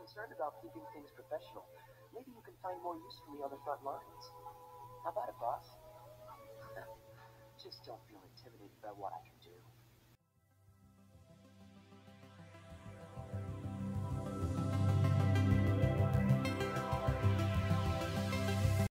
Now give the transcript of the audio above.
concerned about keeping things professional. Maybe you can find more use for me on the front lines. How about it, boss? Just don't feel intimidated by what I can do.